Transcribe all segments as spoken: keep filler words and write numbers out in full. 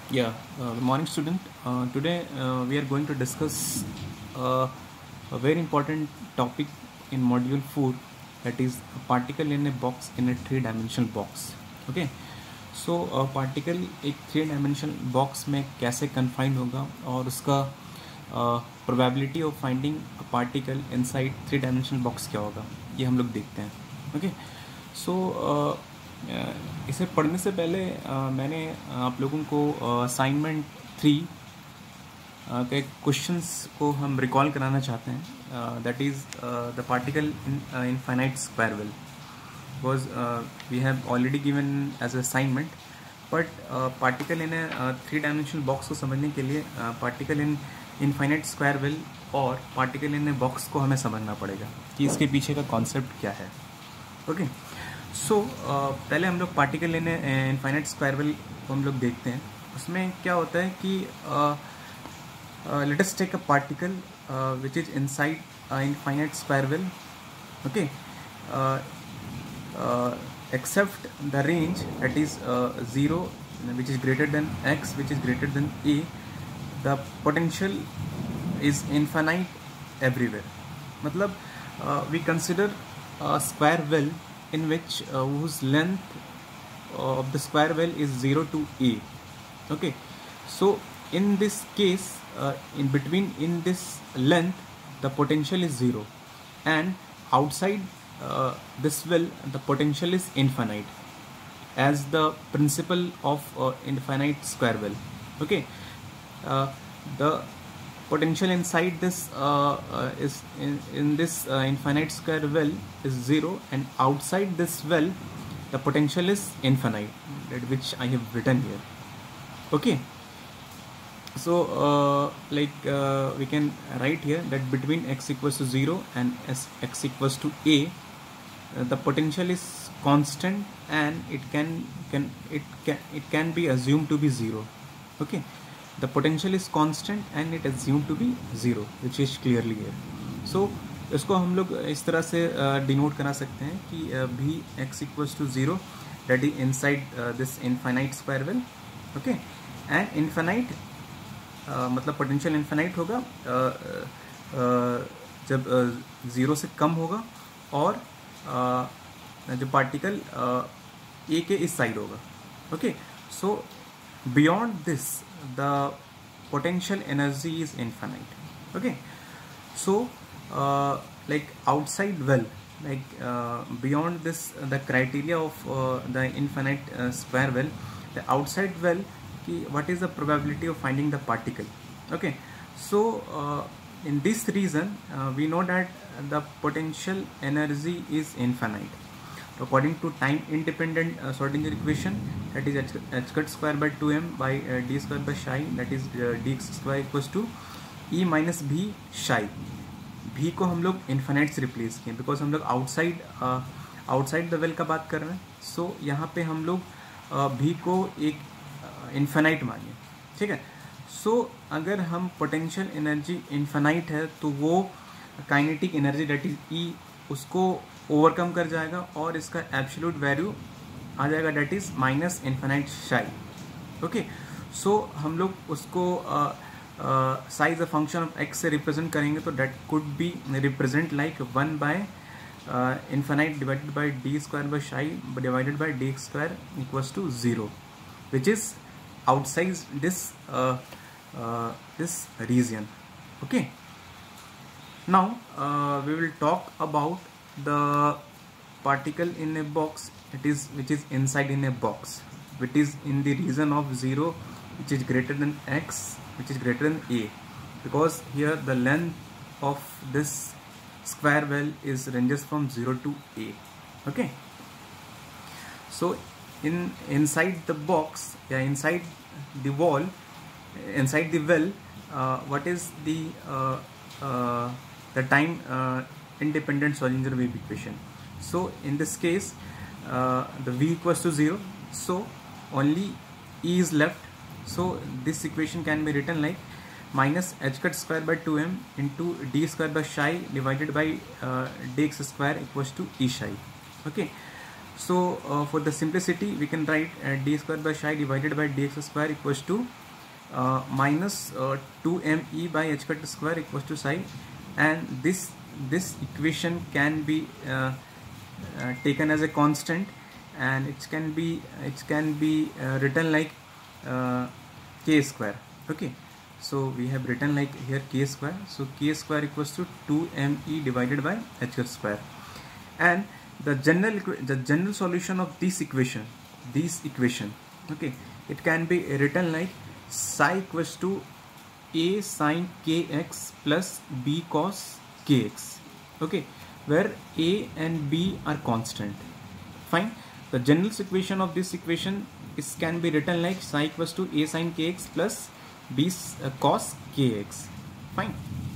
Yeah, uh, good morning, student. Uh, today uh, we are going to discuss uh, a very important topic in module four, that is a particle in a box in a three-dimensional box. Okay, so a particle एक three dimensional box में कैसे confined होगा और उसका probability of finding a particle inside three dimensional box क्या होगा, ये हम लोग देखते हैं. ओके, सो इसे पढ़ने से पहले uh, मैंने आप लोगों को असाइनमेंट थ्री के क्वेश्चंस को हम रिकॉल कराना चाहते हैं. That is the particle in infinite square well, because we have already given as assignment, but particle in three dimensional box को समझने के लिए particle in infinite square well और पार्टिकल इन ए बॉक्स को हमें समझना पड़ेगा कि इसके पीछे का कॉन्सेप्ट क्या है. ओके, सो पहले हम लोग particle in infinite square well को हम लोग देखते हैं. उसमें क्या होता है कि let us take a particle which is inside infinite square well. Okay, except the range that is uh, zero, which is greater than x, which is greater than a, the potential is infinite everywhere. मतलब uh, we consider a square well in which uh, whose length of the square well is zero to a. Okay, so in this case, uh, in between in this length the potential is zero, and outside uh, this well the potential is infinite, as the principle of uh, infinite square well. Okay, uh, the potential inside this uh, uh, is in, in this uh, infinite square well is zero, and outside this well the potential is infinite, that which I have written here. Okay, so uh, like uh, we can write here that between x equals to zero and s x equals to a, uh, the potential is constant, and it can can it can it can be assumed to be zero. Okay, the potential is constant and it assumed to be zero, which is clearly here. So इसको हम लोग इस तरह से denote करा सकते हैं कि भी x equals to zero, that is inside uh, this infinite square well. Okay, and infinite uh, मतलब potential infinite uh uh, uh, जब ज़ीरो uh, से कम होगा, और uh, जो पार्टिकल ए uh, के इस साइड होगा. Okay, so beyond this the potential energy is infinite. Okay, so like outside well, like uh, beyond this uh, the criteria of uh, the infinite uh, square well, the outside well ki what is the probability of finding the particle. Okay, so uh, in this reason uh, we know that the potential energy is infinite. According to time independent uh, Schrodinger equation, that is h, h cut square by two m by uh, d square by psi, that is uh, dx square equals to e minus b psi. भी को हम लोग infinite से replace किए, because हम लोग outside outside the well का बात कर रहे हैं. सो so, यहाँ पे हम लोग भी uh, को एक इन्फिनाइट uh, मानिए. ठीक है, सो so, अगर हम पोटेंशियल एनर्जी इन्फिनाइट है तो वो kinetic energy that is E उसको ओवरकम कर जाएगा, और इसका एब्सोल्यूट वैल्यू आ जाएगा, that is minus infinite psi. Okay, so हम लोग उसको uh, psi as a function of x से रिप्रेजेंट करेंगे, तो that could be represent like one by infinite divided by d square by psi divided by d x square equals to zero, which is outside this this region. Okay, now we will talk about the particle in a box, it is which is inside in a box, which is in the region of zero, which is greater than x, which is greater than a, because here the length of this square well is ranges from zero to a. Okay, so in inside the box, yeah, inside the wall, inside the well, uh, what is the uh, uh, the time uh, independent Schrodinger wave equation. So in this case uh, the v equals to zero, so only e is left. So this equation can be written like minus h cut square by two m into d square by psi divided by uh, dx square equals to e psi. Okay, so uh, for the simplicity we can write uh, d square by psi divided by dx square equals to uh, minus uh, two m e by h cut square equals to psi, and this this equation can be uh, uh, taken as a constant, and it can be it can be uh, written like uh, k square. Okay, so we have written like here k square, so k square equals to two m e divided by h cut square, and the general the general solution of this equation this equation okay, it can be written like psi equals to a sine kx plus b cos kx. Okay, where a and b are constant. Fine. The general equation of this equation is can be written like psi equals to a sine kx plus b uh, cos kx. Fine.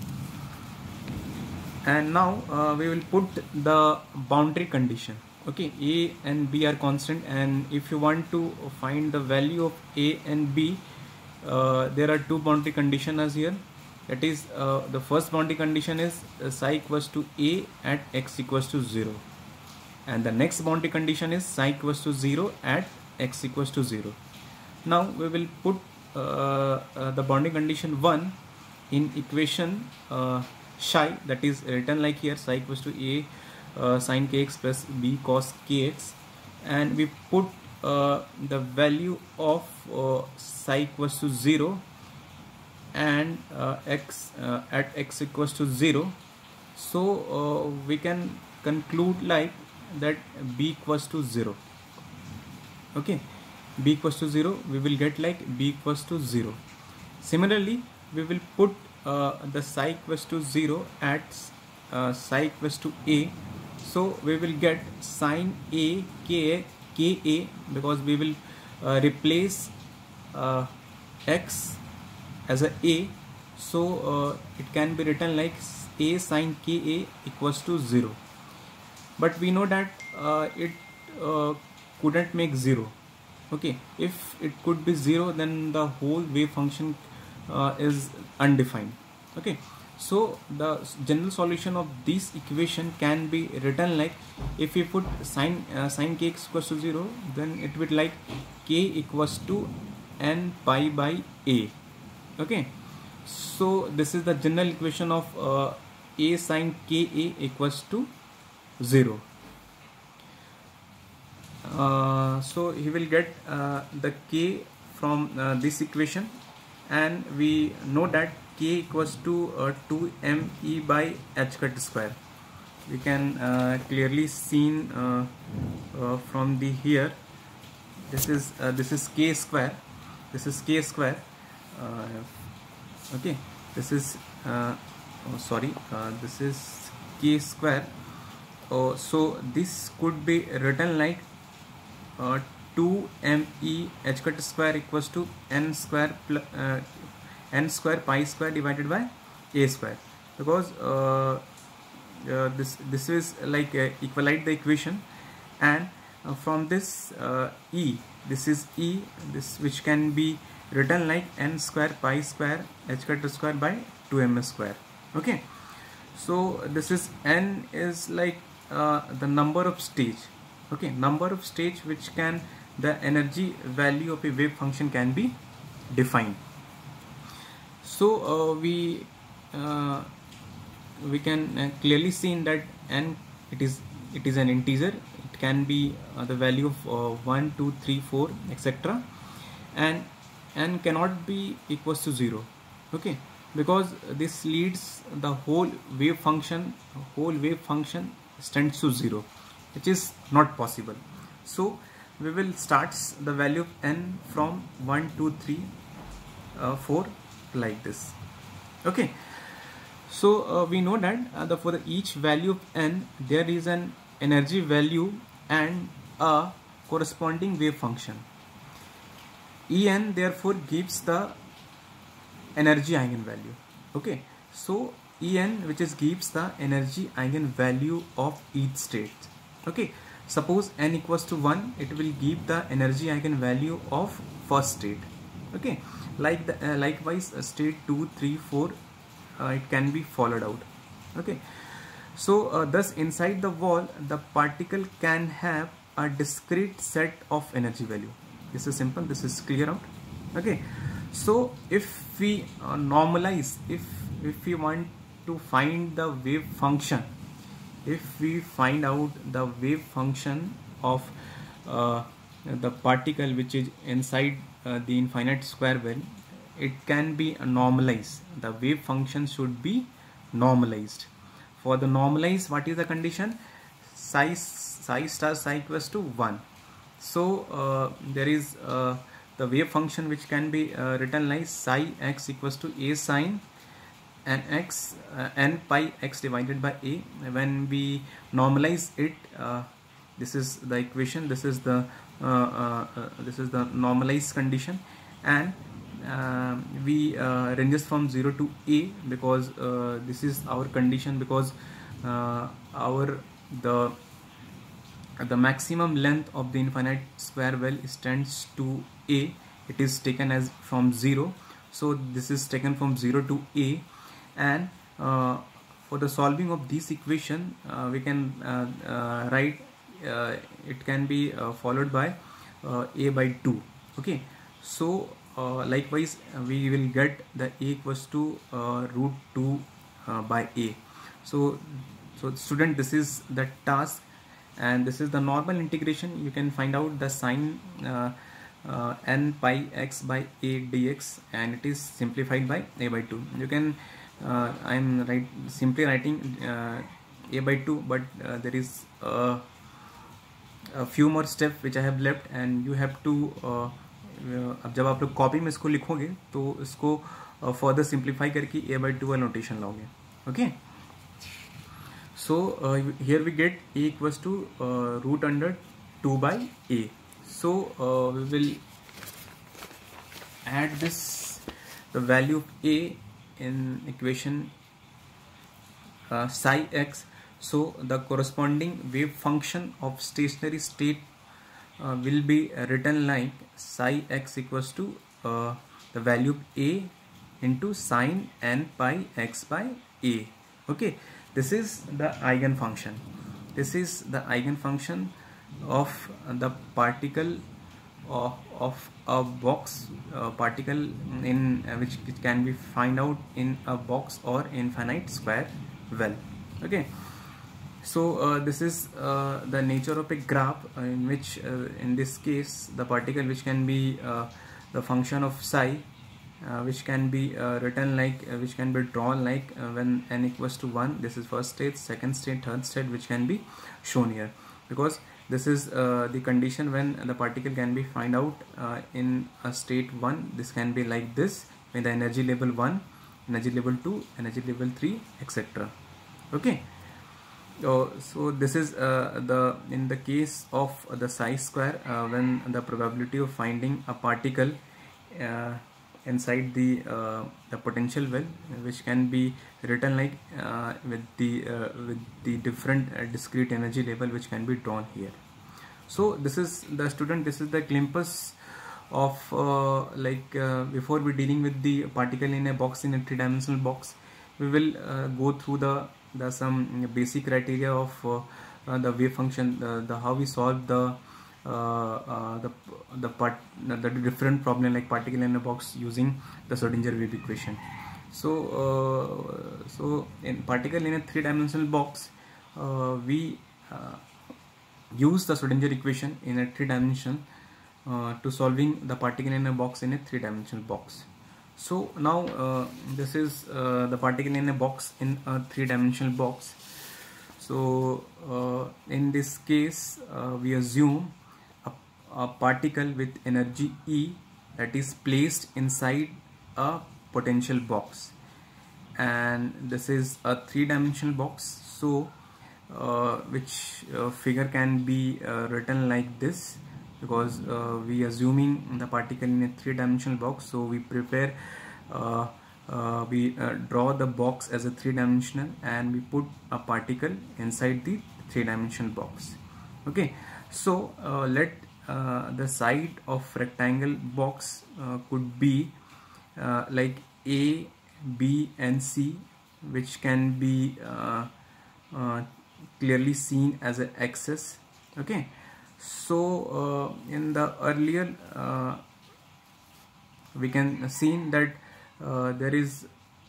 And now uh, we will put the boundary condition. Okay, a and b are constant, and if you want to find the value of a and b, uh, there are two boundary conditions here. That is, uh, the first boundary condition is uh, psi equals to a at x equals to zero, and the next boundary condition is psi equals to zero at x equals to zero. Now we will put uh, uh, the boundary condition one in equation uh, psi, that is written like here psi equals to a uh, sine kx plus b cos kx, and we put uh, the value of uh, psi equals to zero and uh, x uh, at x equals to zero. So uh, we can conclude like that b equals to zero. Okay, b equals to zero, we will get like b equals to zero. Similarly, we will put uh, the psi equals to zero at uh, psi equals to a, so we will get sine a k ka, because we will uh, replace uh, x as a a, so uh, it can be written like a sine ka equals to zero. But we know that uh, it uh, couldn't make zero. Okay, if it could be zero, then the whole wave function uh, is undefined. Okay, so the general solution of this equation can be written like, if we put sine uh, sine kx equals to zero, then it would like k equals to n pi by a. Okay, so this is the general equation of uh, a sine ka equals to zero. Uh, so he will get uh, the k from uh, this equation, and we know that k equals to uh, two m e by h cut square. We can uh, clearly seen uh, uh, from the here. This is uh, this is k square. This is k square. Uh, okay, this is uh, oh, sorry. Uh, this is k square. Oh, so this could be written like uh, two m e h cut square equals to n square plus uh, n square pi square divided by a square, because uh, uh, this this is like uh, equalize the equation, and uh, from this uh, e, this is e, this which can be written like n square pi square h cut square by two m square. Okay, so this is n is like uh, the number of stage. Okay, number of stage which can the energy value of a wave function can be defined. So uh, we uh, we can uh, clearly see that n, it is it is an integer. It can be uh, the value of uh, one, two, three, four, et cetera, and n cannot be equals to zero. Okay, because this leads the whole wave function whole wave function tends to zero, which is not possible. So we will start the value of n from one, two, three, uh, four, like this. Okay, so uh, we know that uh, the, for the each value of n, there is an energy value and a corresponding wave function. En therefore gives the energy eigenvalue. Okay, so En, which is gives the energy eigenvalue of each state. Okay, suppose n equals to one, it will give the energy eigenvalue of first state. Okay, like the uh, likewise uh, state two, three, four, uh, it can be followed out. Okay, so uh, thus inside the wall the particle can have a discrete set of energy value. This is simple, this is clear out. Okay, So if we uh, normalize, if if we want to find the wave function, if we find out the wave function of uh, the particle which is inside uh, the infinite square well, it can be normalized. The wave function should be normalized. For the normalize, what is the condition? Psi psi star psi equals to one. So uh, there is uh, the wave function which can be uh, written like psi x equals to a sine n x uh, n pi x divided by a. When we normalize it, uh, this is the equation, this is the uh, uh, uh, this is the normalized condition, and uh, we uh, ranges from zero to a, because uh, this is our condition, because uh, our the the maximum length of the infinite square well tends to a. It is taken as from zero, so this is taken from zero to a, and uh, for the solving of this equation, uh, we can uh, uh, write uh, it can be uh, followed by uh, a by two. Okay, so uh, likewise uh, we will get the a equals to uh, root two uh, by a. So so student, this is the task, and this is the normal integration. You can find out the sine uh, uh, n pi x by a dx, and it is simplified by a by two. You can uh, I am right simply writing uh, a by two, but uh, there is uh, a few more steps which I have left, and you have to uh, अब जब आप लोग copy में इसको लिखोगे तो इसको further simplify करके a by two वाला नोटेशन लाओगे. Okay, so uh, here we get a equals to uh, root under two by a. So uh, we will add this, the value of a in equation uh, psi x. So the corresponding wave function of stationary state uh, will be written like psi x equals to uh, the value of a into sine n pi x by a. Okay, this is the eigenfunction. This is the eigenfunction of the particle of, of a box uh, particle in uh, which it can be find out in a box or infinite square well. Okay, so uh, this is uh, the nature of a graph uh, in which uh, in this case the particle which can be uh, the function of psi, Uh, which can be uh, written like uh, which can be drawn like uh, when n equals to one. This is first state, second state, third state, which can be shown here, because this is uh, the condition when the particle can be find out uh, in a state one. This can be like this when the energy level one, energy level two, energy level three, etc. Okay, uh, so this is uh, the in the case of the psi square, uh, when the probability of finding a particle uh, inside the uh, the potential well, which can be written like uh, with the uh, with the different uh, discrete energy level, which can be drawn here. So this is the student, this is the glimpse of uh, like uh, before we dealing with the particle in a box, in a three-dimensional box, we will uh, go through the the some basic criteria of uh, uh, the wave function, the, the how we solve the Uh, uh, the the part the different problem like particle in a box using the Schrodinger wave equation. So uh, so in particle in a three-dimensional box, uh, we uh, use the Schrodinger equation in a three dimension uh, to solving the particle in a box in a three-dimensional box. So now uh, this is uh, the particle in a box in a three-dimensional box. So uh, in this case uh, we assume a particle with energy E that is placed inside a potential box, and this is a three-dimensional box. So uh, which uh, figure can be uh, written like this, because uh, we assuming the particle in a three-dimensional box. So we prepare uh, uh, we uh, draw the box as a three-dimensional, and we put a particle inside the three-dimensional box. Okay, so uh, let Uh, the side of rectangle box uh, could be uh, like A, B and C, which can be uh, uh, clearly seen as an axis. Okay, so uh, in the earlier uh, we can see that uh, there is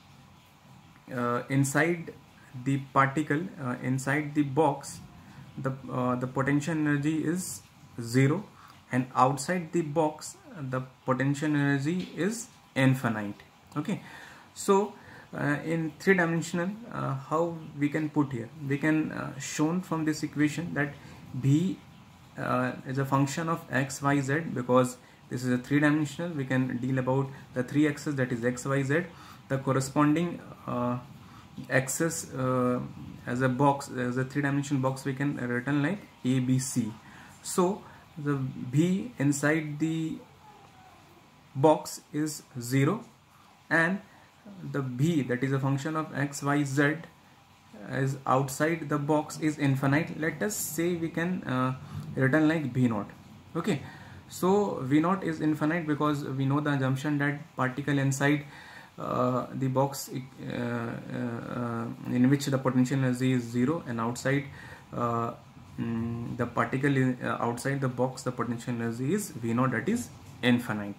uh, inside the particle, uh, inside the box, the uh, the potential energy is zero, and outside the box the potential energy is infinite. Okay, so uh, in three dimensional, uh, how we can put here, we can uh, shown from this equation that B uh, is a function of x, y, z. Because this is a three dimensional, we can deal about the three axes, that is x, y, z. The corresponding uh, axis uh, as a box, as a three dimensional box, we can written like A, B, C. So the B inside the box is zero, and the B, that is a function of x, y, z, is outside the box is infinite. Let us say we can uh, written like V naught. Okay, so V naught is infinite because we know the assumption that particle inside uh, the box uh, uh, in which the potential energy is zero, and outside uh, mm, the particle in, uh, outside the box the potential energy is V naught, that is infinite.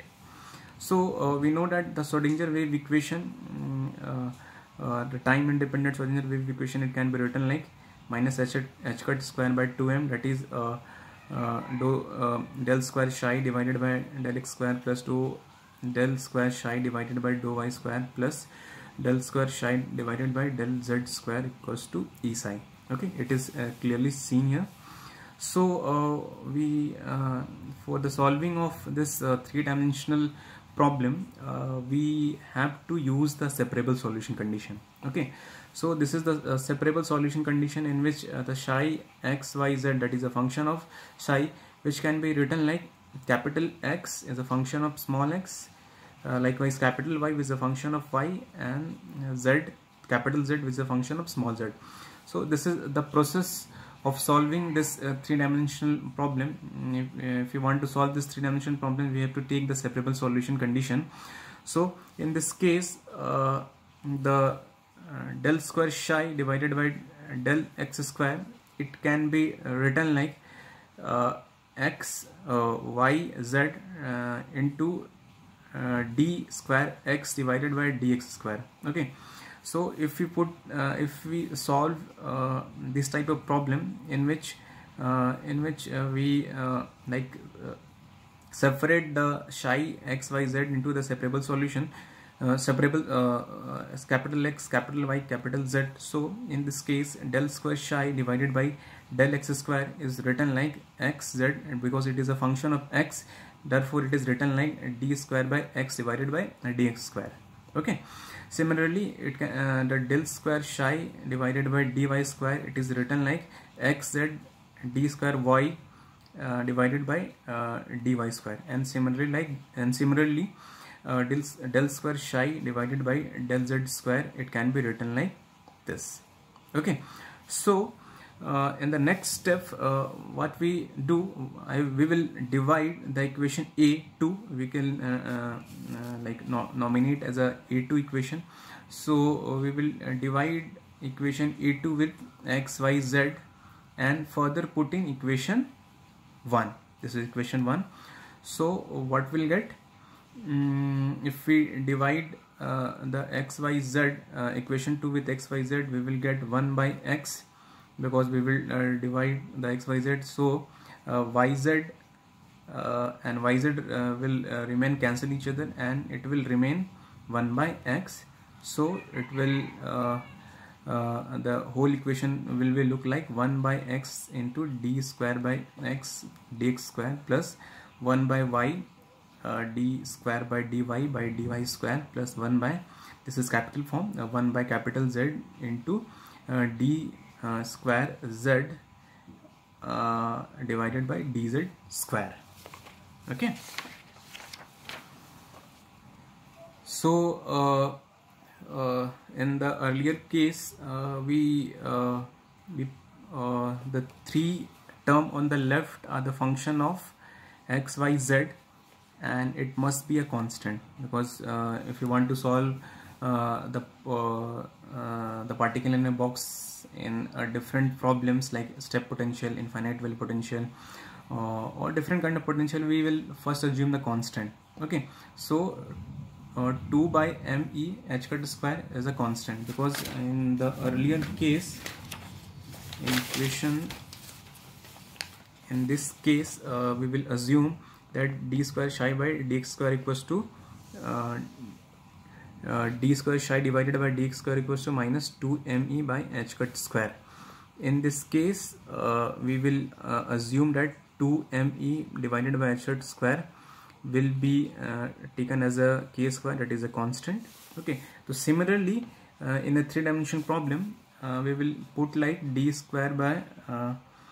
So uh, we know that the Schrodinger wave equation, um, uh, uh, the time independent Schrodinger wave equation, it can be written like minus h, h cut square by two m, that is uh, uh, do, uh, del square psi divided by del x square plus do del square psi divided by do y square plus del square psi divided by del z square equals to E psi. Okay, it is uh, clearly seen here. So uh, we uh, for the solving of this uh, three-dimensional problem, uh, we have to use the separable solution condition. Okay, so this is the uh, separable solution condition in which uh, the psi x, y, z, that is a function of psi, which can be written like capital X is a function of small x, uh, likewise capital Y is a function of y, and uh, z, capital Z, is a function of small z. So this is the process of solving this uh, three-dimensional problem. If, if you want to solve this three-dimensional problem, we have to take the separable solution condition. So in this case, uh, the uh, del square psi divided by del x square, it can be written like uh, x, uh, y, z uh, into uh, d square x divided by dx square. Okay. So if we put, uh, if we solve uh, this type of problem in which, uh, in which uh, we uh, like uh, separate the psi x, y, z into the separable solution, uh, separable uh, uh, capital X, capital Y, capital Z. So in this case, del square psi divided by del x square is written like x, z, and because it is a function of x, therefore it is written like d square by x divided by dx square. Okay. Similarly, it can, uh, the del square psi divided by dy square, it is written like xz d square y uh, divided by uh, dy square, and similarly like and similarly uh, del, del square psi divided by del z square, it can be written like this. Okay, so uh, in the next step, uh, what we do, I, we will divide the equation A two. We can uh, uh, uh, like no, nominate as a A two equation. So uh, we will uh, divide equation A two with x, y, z, and further put in equation one. This is equation one. So what we'll get, um, if we divide uh, the x, y, z uh, equation two with x, y, z, we will get one by x, because we will uh, divide the x, y, z. So uh, yz uh, and yz uh, will uh, remain, cancel each other, and it will remain one by x. So it will uh, uh, the whole equation will be look like one by x into d square by x dx square plus one by y uh, d square by dy by dy square plus one by, this is capital form, uh, one by capital Z into uh, d Uh, square z uh, divided by dz square. Okay, so uh, uh, in the earlier case, uh, we, uh, we uh, the three term on the left are the function of x, y, z, and it must be a constant, because uh, if you want to solve uh, the uh, uh, the particle in a box in uh, different problems like step potential, infinite well potential, uh, or different kind of potential, we will first assume the constant. Okay, so uh, two by me h cut square is a constant, because in the earlier case, in equation, in this case uh, we will assume that d square psi by dx square equals to uh, uh, d square psi divided by dx square equals to minus two me by h cut square. In this case uh, we will uh, assume that two me divided by h cut square will be uh, taken as a k square, that is a constant. Okay, so similarly uh, in a three dimensional problem uh, we will put like d square by uh,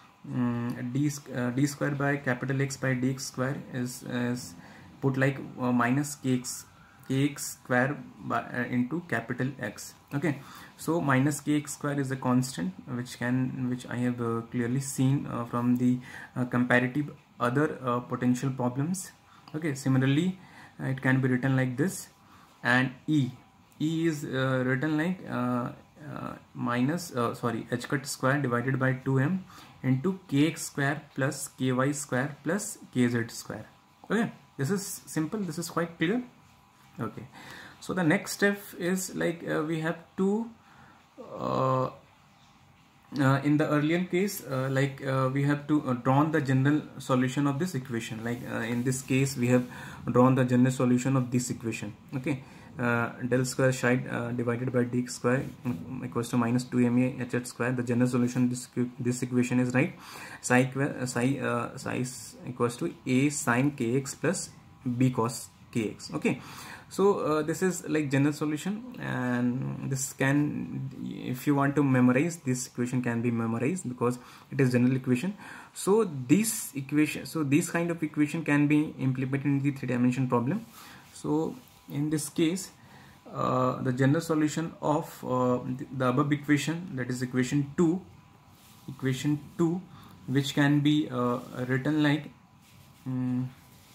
um, d, uh, d square by capital X by dx square is, is put like uh, minus kx kx square by, uh, into capital X. Okay, so minus kx square is a constant which can which I have uh, clearly seen uh, from the uh, comparative other uh, potential problems. Okay, similarly uh, it can be written like this, and e e is uh, written like uh, uh, minus uh, sorry h cut square divided by two m into kx square plus ky square plus kz square. Okay, this is simple, this is quite clear. Okay, so the next step is like uh, we have to uh, Uh, in the earlier case uh, like uh, we have to uh, drawn the general solution of this equation. Like uh, in this case we have drawn the general solution of this equation. Okay, uh, del square psi uh, divided by dx square equals to minus two me h square. The general solution this this equation is right psi psi uh, psi equals to a sin kx plus b cos kx. Okay, so uh, this is like general solution, and this can, if you want to memorize, this equation can be memorized because it is general equation. So this equation, so this kind of equation can be implemented in the three dimension problem. So in this case uh, the general solution of uh, the, the above equation, that is equation two, equation two, which can be uh, written like um,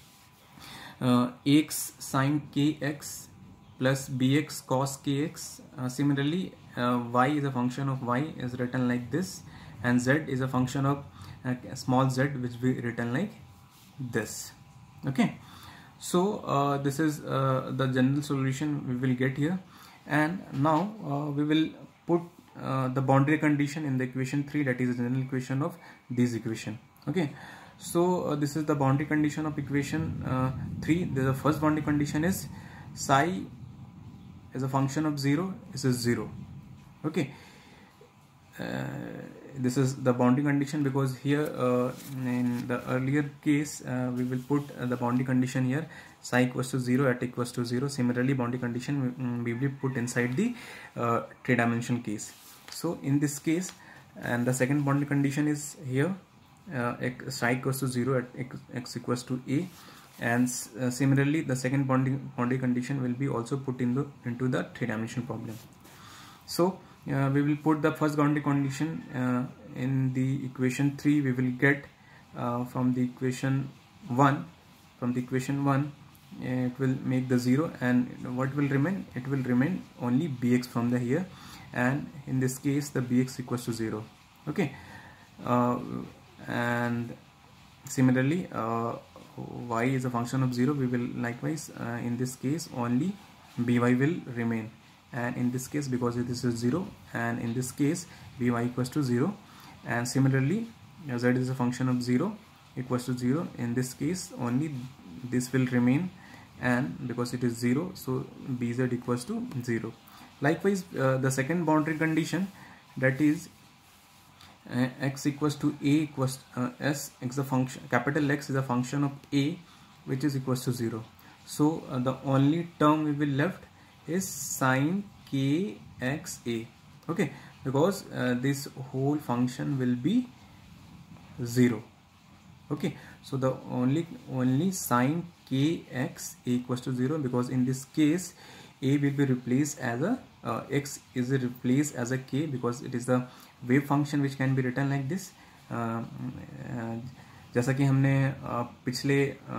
Uh, x sin kx plus bx cos kx. Uh, similarly uh, y is a function of y is written like this, and z is a function of uh, small z, which will be written like this. Okay, so uh, this is uh, the general solution we will get here, and now uh, we will put uh, the boundary condition in the equation three, that is the general equation of this equation. Okay, so uh, this is the boundary condition of equation uh, three. The first boundary condition is psi is a function of zero, is a zero. Okay, uh, this is the boundary condition, because here uh, in the earlier case uh, we will put uh, the boundary condition here, psi equals to zero at equals to zero. Similarly boundary condition we will put inside the uh, three dimension case. So in this case, and the second boundary condition is here, uh, x, psi equals to zero at x, x equals to a, and uh, similarly the second boundary boundary condition will be also put in the into the three dimensional problem. So uh, we will put the first boundary condition uh, in the equation three. We will get uh, from the equation one, from the equation one uh, it will make the zero, and what will remain? It will remain only bx from the here, and in this case the bx equals to zero. Okay, uh, and similarly uh, y is a function of zero. We will likewise uh, in this case only by will remain, and in this case because this is zero, and in this case by equals to zero, and similarly z is a function of zero equals to zero. In this case only this will remain, and because it is zero, so bz equals to zero. Likewise uh, the second boundary condition, that is uh, x equals to a equals uh, s x a function, capital X is a function of a, which is equals to zero. So uh, the only term we will left is sin kxa. Okay, because uh, this whole function will be zero. Okay, so the only only sin kx equals to zero, because in this case a will be replaced as a uh, x is replaced as a k, because it is the wave function which can be written like this. uh, uh, जैसा कि हमने uh, पिछले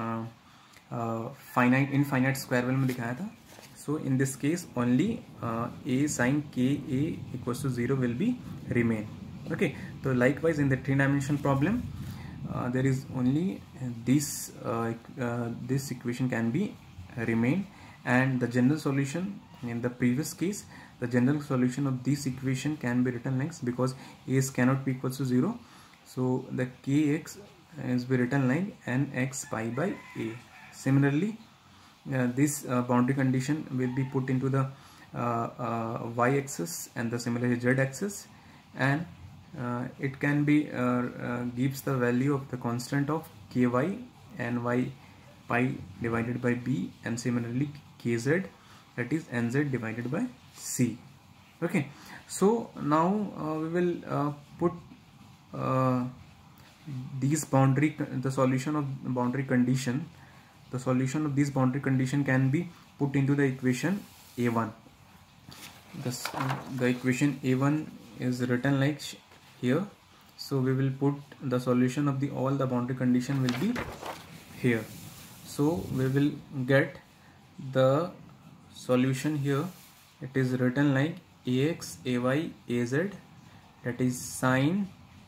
finite infinite square well में दिखाया था. So in this case only uh, a sin ka equals to zero will be remain. Okay, so likewise in the three dimensional problem uh, there is only this uh, uh, this equation can be remain, and the general solution in the previous case, the general solution of this equation can be written like, because a cannot be equal to zero, so the kx is be written like nx pi by a. Similarly, uh, this uh, boundary condition will be put into the uh, uh, y-axis and the similarly z-axis, and uh, it can be uh, uh, gives the value of the constant of ky and y pi divided by b, and similarly kz, that is nz divided by c. Okay, so now uh, we will uh, put uh, these boundary the solution of boundary condition the solution of this boundary condition can be put into the equation a one. This, uh, the equation a one is written like here, so we will put the solution of the all the boundary condition will be here. So we will get the solution here. It is written like ax, ay, az, that is sine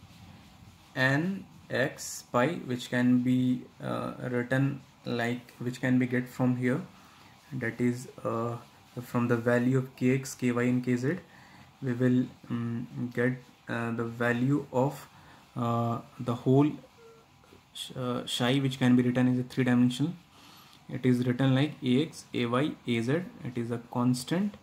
nx pi, which can be uh, written like, which can be get from here, that is uh, from the value of kx, ky and kz, we will um, get uh, the value of uh, the whole sh uh, psi, which can be written as a three dimensional. It is written like ax, ay, az, it is a constant,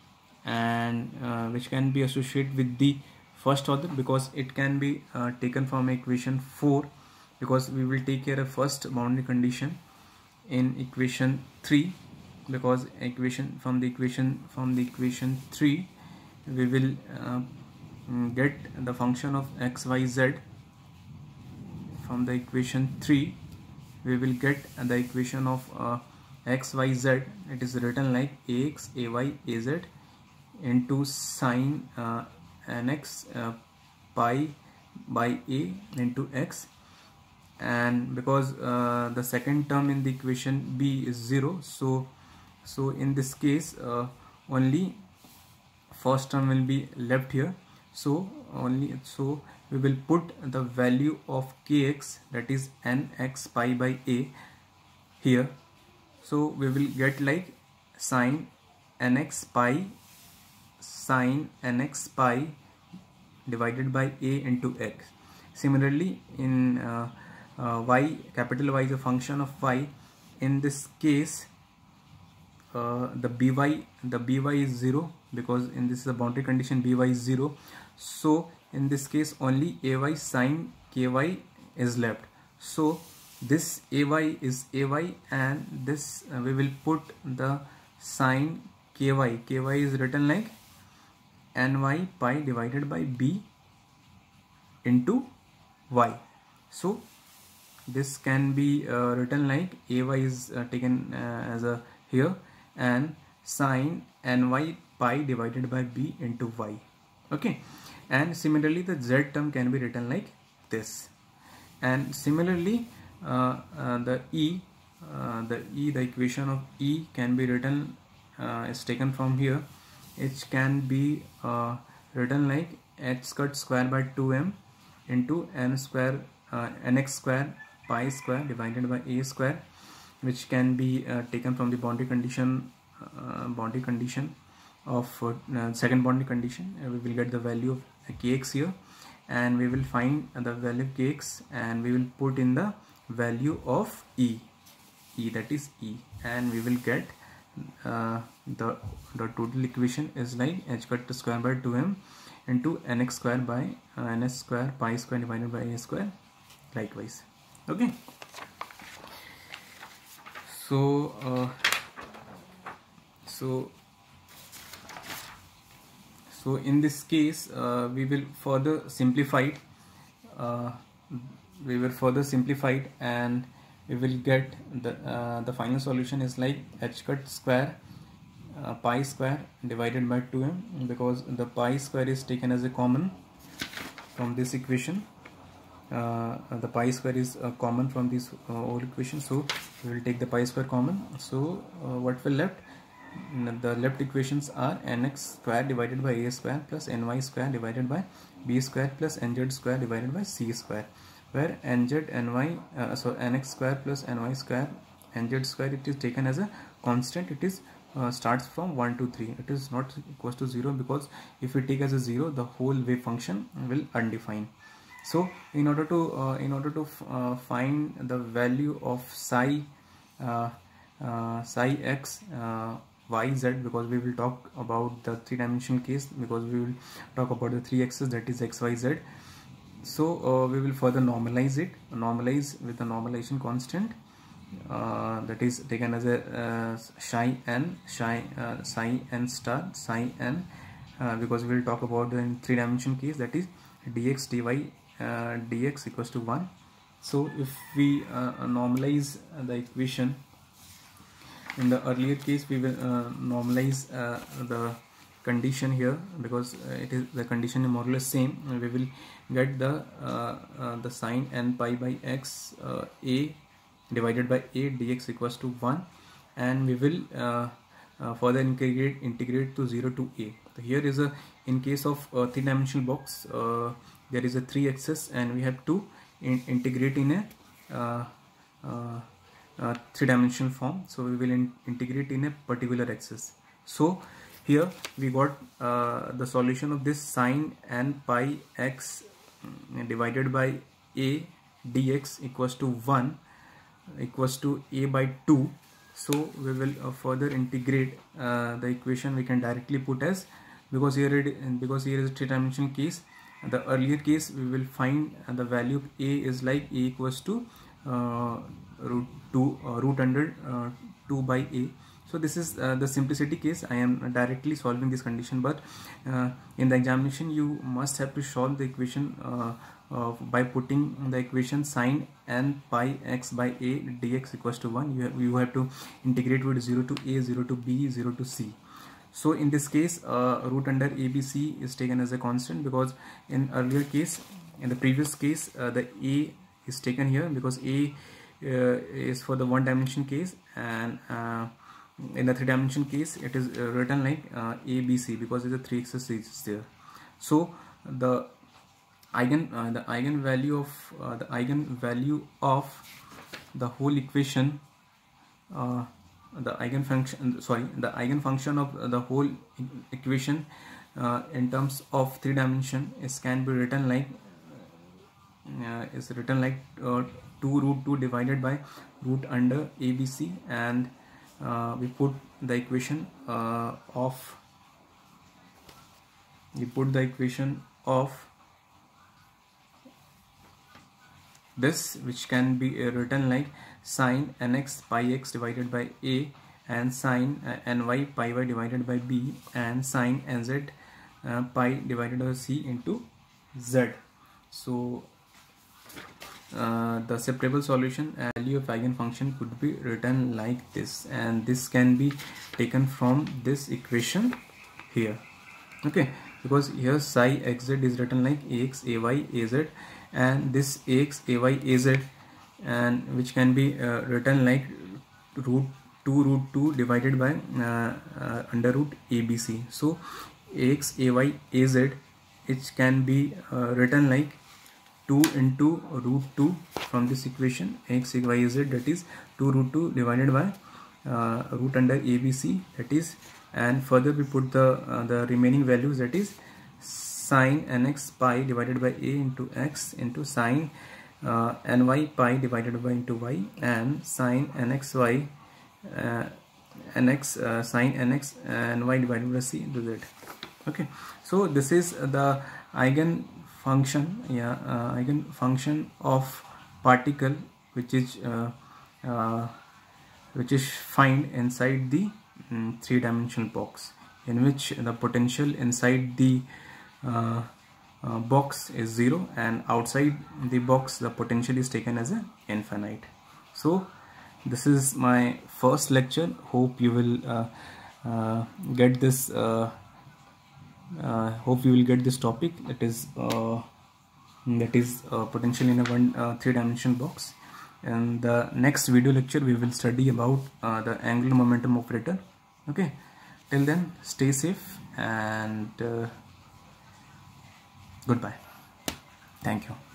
and uh, which can be associated with the first order, because it can be uh, taken from equation four, because we will take care of first boundary condition in equation three, because equation from the equation from the equation three we will uh, get the function of x, y, z. From the equation three we will get the equation of uh, x, y, z. It is written like ax, ay, az into sine uh, nx uh, pi by a into x, and because uh, the second term in the equation b is zero, so so in this case uh, only first term will be left here, so only so we will put the value of kx, that is nx pi by a here, so we will get like sine nx pi sine nx pi divided by a into x. Similarly, in uh, uh, y, capital Y is a function of y. In this case, uh, the by the by is zero, because in this is a boundary condition, by is zero. So in this case, only ay sine ky is left. So this ay is ay, and this uh, we will put the sine ky. Ky is written like ny pi divided by b into y. So this can be uh, written like ay is uh, taken uh, as a here, and sine ny pi divided by b into y. Okay, and similarly the z term can be written like this, and similarly uh, uh, the e uh, the e the equation of e can be written uh, is taken from here. It can be uh, written like h cut square by two m into n square uh, nx square pi square divided by a square, which can be uh, taken from the boundary condition uh, boundary condition of uh, second boundary condition. Uh, we will get the value of kx here, and we will find the value of kx, and we will put in the value of e e that is e, and we will get uh, the the total equation is like h cut square by two m into nx square by uh, ns square pi square divided by a square, likewise. Okay, so uh, so so in this case uh, we will further simplify it uh, we will further simplify it and we will get the uh, the final solution is like h cut square uh, pi square divided by two m, because the pi square is taken as a common from this equation. Uh, the pi square is uh, common from this uh, whole equation, so we will take the pi square common. So uh, what will left? The left equations are nx square divided by a square plus ny square divided by b square plus nz square divided by c square. where nz ny uh, so nx square plus ny square nz square, it is taken as a constant. It is uh, starts from one to three. It is not equals to zero, because if we take as a zero, the whole wave function will undefined. So in order to uh, in order to uh, find the value of psi uh, uh, psi x uh, yz, because we will talk about the three dimensional case, because we will talk about the three axes, that is x y z. So uh, we will further normalize it, normalize with the normalization constant uh, that is taken as a uh, psi n psi uh, psi n star psi n, uh, because we will talk about the in three dimension case, that is dx dy uh, dx equals to one. So if we uh, normalize the equation, in the earlier case we will uh, normalize uh, the condition here, because uh, it is the condition is more or less same. We will get the uh, uh, the sine n pi by x uh, a divided by a dx equals to one, and we will uh, uh, further integrate integrate to zero to a. So here is a, in case of uh, three dimensional box, uh, there is a three axis, and we have to in integrate in a uh, uh, uh, three dimensional form. So we will in integrate in a particular axis. So here we got uh, the solution of this sine n pi x divided by a dx equals to one equals to a by two. So we will uh, further integrate uh, the equation. We can directly put as, because here it, because here is a three dimensional case. The earlier case we will find uh, the value of a is like a equals to uh, root two uh, root under uh, two by a. So this is uh, the simplicity case. I am directly solving this condition, but uh, in the examination you must have to solve the equation uh, uh, by putting the equation sine n pi x by a dx equals to one. You have, you have to integrate with zero to a, zero to b, zero to c. So in this case uh, root under abc is taken as a constant, because in earlier case, in the previous case, uh, the a is taken here, because a uh, is for the one dimension case, and uh, in the three dimension case it is uh, written like uh, A B C, because the three axis is there. So the eigen uh, the eigen value of uh, the eigen value of the whole equation, uh, the eigen function sorry the eigen function of the whole equation uh, in terms of three dimension is can be written like uh, is written like uh, two root two divided by root under A B C, and Uh, we put the equation uh, of we put the equation of this, which can be uh, written like sine nx pi x divided by a, and sine uh, ny pi y divided by b, and sine nz uh, pi divided by c into z. So Uh, the separable solution value of eigenfunction could be written like this, and this can be taken from this equation here. Okay, because here psi xz is written like ax ay az, and this ax ay az, and which can be uh, written like root two root two divided by uh, uh, under root abc. So ax ay az, it can be uh, written like two into root two from this equation x y z, that is two root two divided by uh, root under abc, that is, and further we put the uh, the remaining values, that is sine nx pi divided by a into x into sine uh, ny pi divided by into y, and sine nxy uh, nx uh, sine nx ny divided by c into z. Okay, so this is the eigen function, yeah, uh, eigen function of particle, which is uh, uh, which is found inside the um, three dimensional box, in which the potential inside the uh, uh, box is zero, and outside the box the potential is taken as a infinite. So this is my first lecture. Hope you will uh, uh, get this uh, Uh, hope you will get this topic, that is uh, that is uh, potential in a one uh, three dimensional box. In the next video lecture we will study about uh, the angular momentum operator. Okay, till then stay safe, and uh, goodbye. Thank you.